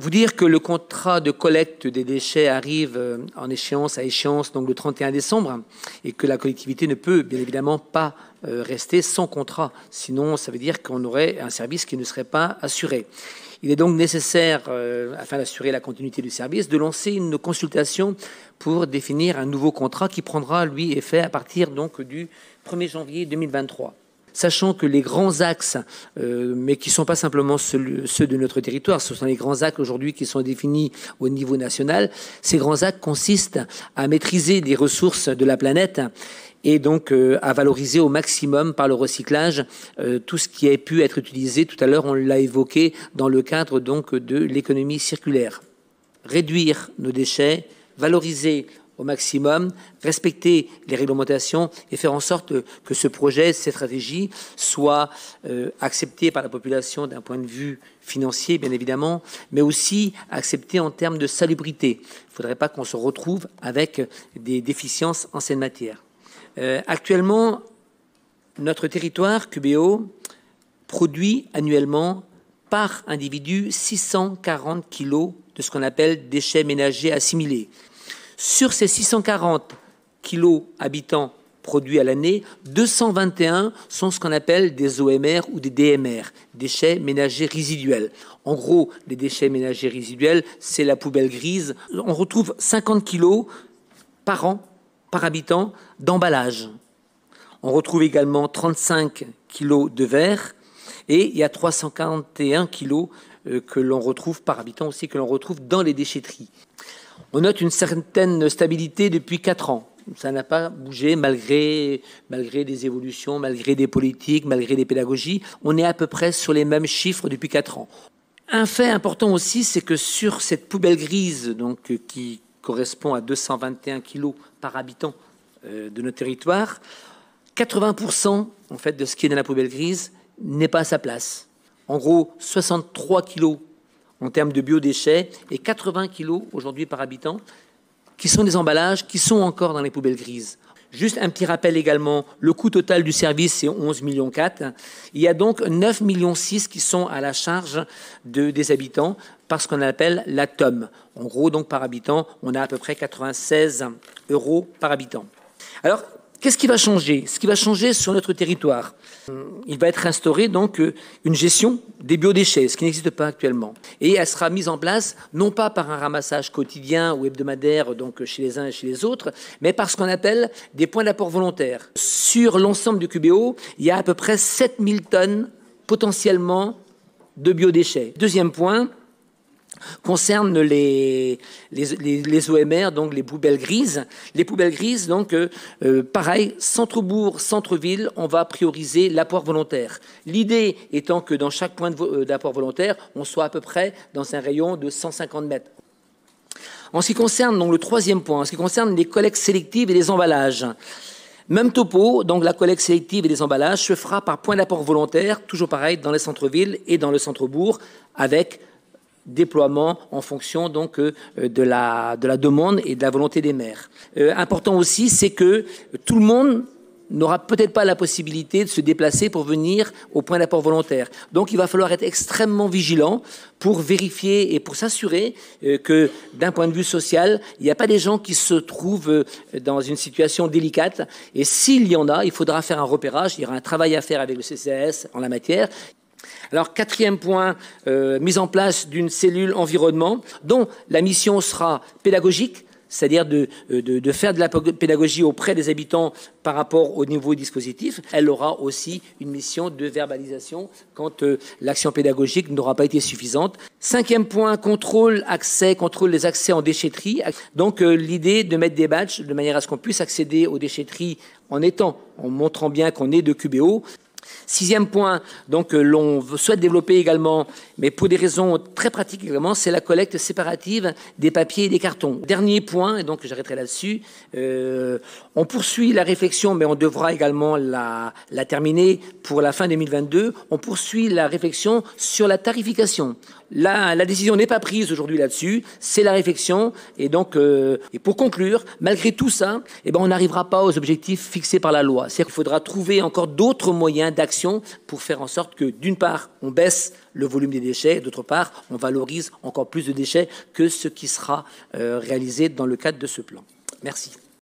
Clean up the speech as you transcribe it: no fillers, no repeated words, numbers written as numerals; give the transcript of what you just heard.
Vous dire que le contrat de collecte des déchets arrive à échéance donc le 31 décembre et que la collectivité ne peut bien évidemment pas rester sans contrat. Sinon, ça veut dire qu'on aurait un service qui ne serait pas assuré. Il est donc nécessaire, afin d'assurer la continuité du service, de lancer une consultation pour définir un nouveau contrat qui prendra, lui, effet à partir donc du 1er janvier 2023. Sachant que les grands axes, mais qui ne sont pas simplement ceux de notre territoire, ce sont les grands axes aujourd'hui qui sont définis au niveau national, ces grands axes consistent à maîtriser des ressources de la planète et donc à valoriser au maximum par le recyclage tout ce qui a pu être utilisé. Tout à l'heure, on l'a évoqué dans le cadre donc de l'économie circulaire. Réduire nos déchets, valoriser au maximum, respecter les réglementations et faire en sorte que ce projet, cette stratégie, soit accepté par la population d'un point de vue financier, bien évidemment, mais aussi accepté en termes de salubrité. Il ne faudrait pas qu'on se retrouve avec des déficiences en cette matière. Actuellement, notre territoire, QBO, produit annuellement par individu 640 kg de ce qu'on appelle déchets ménagers assimilés. Sur ces 640 kilos habitants produits à l'année, 221 sont ce qu'on appelle des OMR ou des DMR, déchets ménagers résiduels. En gros, les déchets ménagers résiduels, c'est la poubelle grise. On retrouve 50 kilos par an, par habitant, d'emballage. On retrouve également 35 kilos de verre et il y a 341 kilos que l'on retrouve par habitant aussi, que l'on retrouve dans les déchetteries. On note une certaine stabilité depuis 4 ans. Ça n'a pas bougé malgré des évolutions, malgré des politiques, malgré des pédagogies. On est à peu près sur les mêmes chiffres depuis 4 ans. Un fait important aussi, c'est que sur cette poubelle grise, donc, qui correspond à 221 kilos par habitant de notre territoire, 80% en fait, de ce qui est dans la poubelle grise n'est pas à sa place. En gros, 63 kilos en termes de biodéchets et 80 kilos aujourd'hui par habitant, qui sont des emballages qui sont encore dans les poubelles grises. Juste un petit rappel également, le coût total du service, c'est 11,4 millions. Il y a donc 9,6 millions qui sont à la charge des habitants par ce qu'on appelle la TOM. En gros, donc par habitant, on a à peu près 96 € par habitant. Alors, qu'est-ce qui va changer? Ce qui va changer sur notre territoire, il va être instauré donc une gestion des biodéchets, ce qui n'existe pas actuellement. Et elle sera mise en place non pas par un ramassage quotidien ou hebdomadaire donc chez les uns et chez les autres, mais par ce qu'on appelle des points d'apport volontaires. Sur l'ensemble du QBO, il y a à peu près 7000 tonnes potentiellement de biodéchets. Deuxième point concerne les OMR, donc les poubelles grises. Les poubelles grises, donc, pareil, centre-bourg, centre-ville, on va prioriser l'apport volontaire. L'idée étant que dans chaque point d'apport volontaire, on soit à peu près dans un rayon de 150 mètres. En ce qui concerne donc, le troisième point, en ce qui concerne les collectes sélectives et les emballages, même topo, donc la collecte sélective et les emballages se fera par point d'apport volontaire, toujours pareil, dans les centres-villes et dans le centre-bourg, avec déploiement en fonction donc de la demande et de la volonté des maires. Important aussi, c'est que tout le monde n'aura peut-être pas la possibilité de se déplacer pour venir au point d'apport volontaire. Donc il va falloir être extrêmement vigilant pour vérifier et pour s'assurer que d'un point de vue social, il n'y a pas des gens qui se trouvent dans une situation délicate. Et s'il y en a, il faudra faire un repérage, il y aura un travail à faire avec le CCAS en la matière. Alors, quatrième point, mise en place d'une cellule environnement dont la mission sera pédagogique, c'est-à-dire de faire de la pédagogie auprès des habitants par rapport au nouveau dispositif. Elle aura aussi une mission de verbalisation quand l'action pédagogique n'aura pas été suffisante. Cinquième point, contrôle des accès en déchetterie. Donc, l'idée de mettre des badges de manière à ce qu'on puisse accéder aux déchetteries en montrant bien qu'on est de QBO. Sixième point, donc l'on souhaite développer également, mais pour des raisons très pratiques également, c'est la collecte séparative des papiers et des cartons. Dernier point, et donc j'arrêterai là-dessus, on poursuit la réflexion, mais on devra également la terminer pour la fin 2022, on poursuit la réflexion sur la tarification. la décision n'est pas prise aujourd'hui là-dessus, c'est la réflexion. Et donc, et pour conclure, malgré tout ça, on n'arrivera pas aux objectifs fixés par la loi. C'est-à-dire qu'il faudra trouver encore d'autres moyens d'action pour faire en sorte que, d'une part, on baisse le volume des déchets, d'autre part, on valorise encore plus de déchets que ce qui sera réalisé dans le cadre de ce plan. Merci.